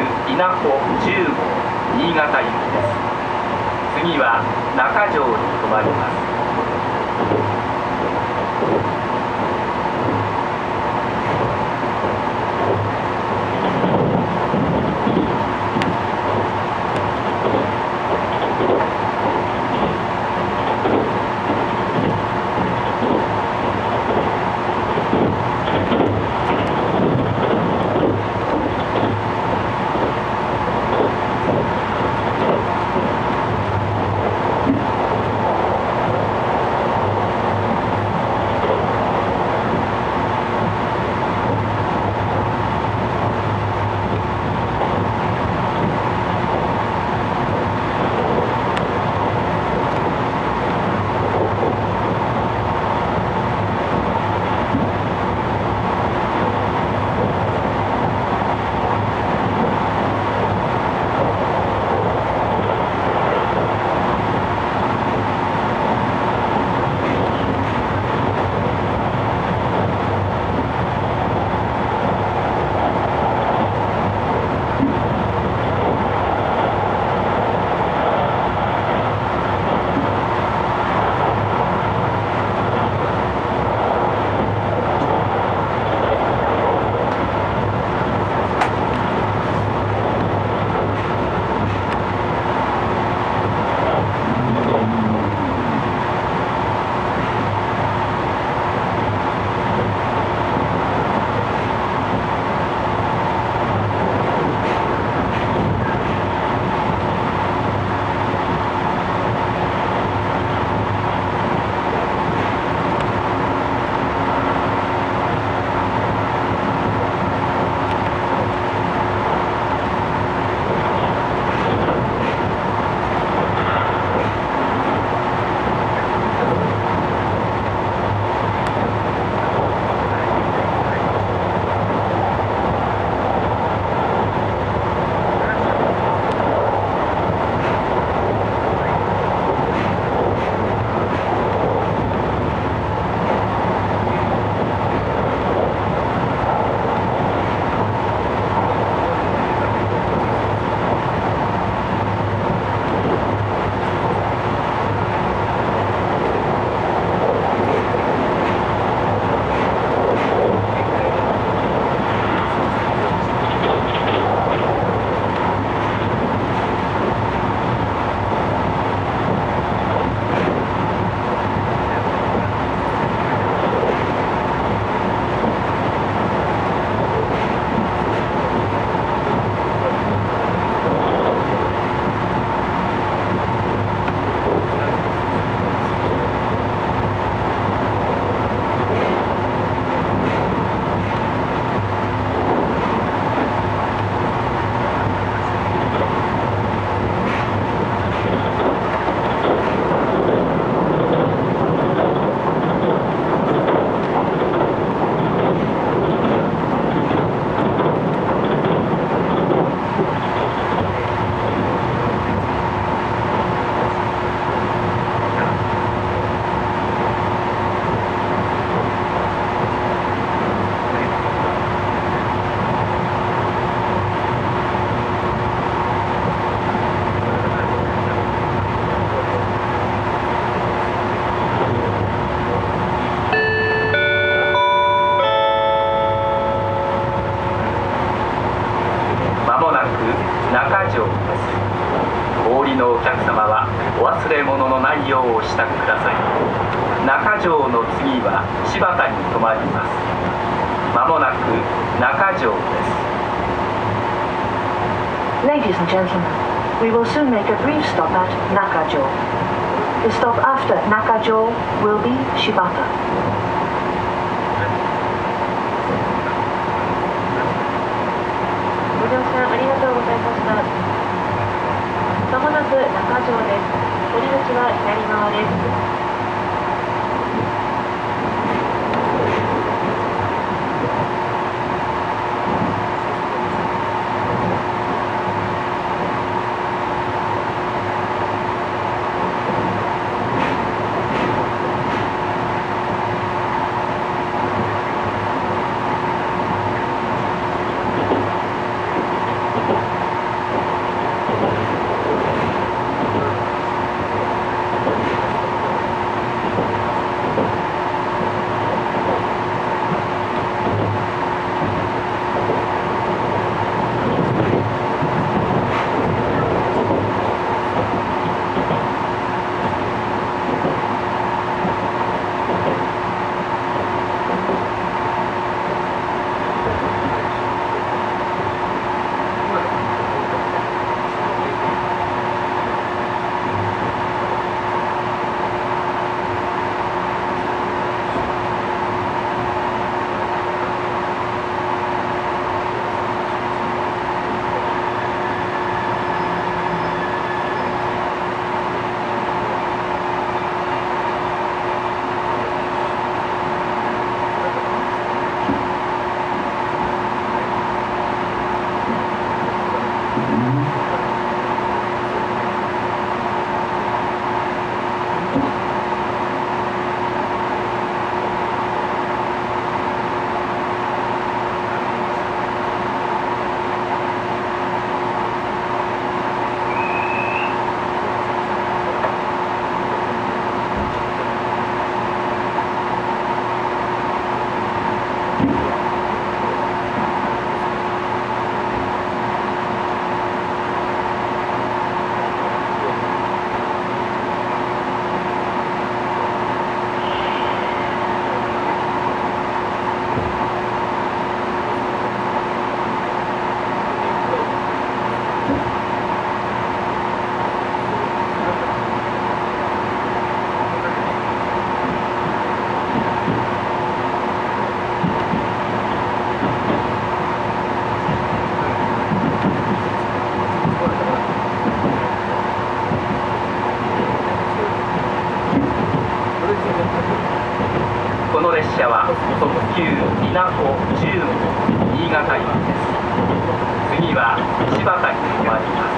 稲穂10号新潟行きです。次は中条に停まります。のお客様はお忘れ物のないようお支度ください。中条の次は柴田に停まります。まもなく中条です。 Ladies and gentlemen, we will soon make a brief stop at Nakajo. The stop after Nakajo will be Shibata. ご乗車ありがとうございました。まもなく中条です。降り口は左側です。 この列車は特急稲穂10号新潟行きです。次は新発田に止まります。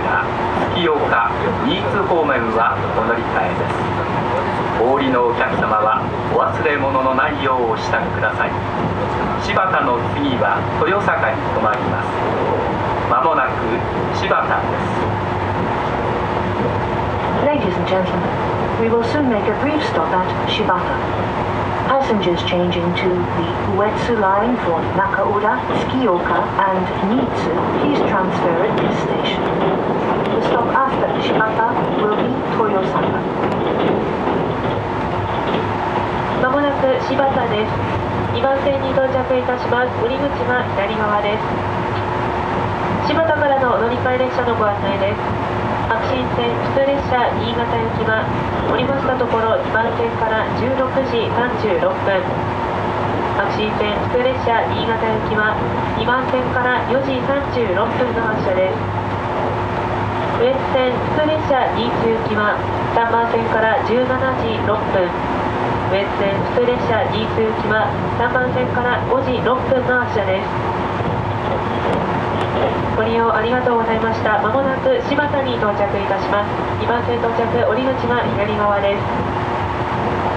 浦、月岡、新津方面はお乗り換えです。お降りのお客様はお忘れ物のないようお支度ください。柴田の次は豊坂に停まります。まもなく柴田です。 Ladies and gentlemen, we will soon make a brief stop at Shibata. Passengers changing to the Uetsu line for Nakaura, Tsukioka, and Nitsu, please transfer at this station. The stop after Shibata will be Toyosaka. まもなく柴田です。2番線に到着いたします。降り口は左側です。柴田からのお乗り換え列車のご案内です。白新線普通列車新潟行きは降りましたところ2番線から16時36分。白新線普通列車新潟行きは2番線から4時36分の発車です。羽越線普通列車新津行きは3番線から17時6分。羽越線普通列車新津行きは3番線から5時6分の発車です。ご利用ありがとうございました。まもなく柴田に到着いたします。2番線到着、降り口は左側です。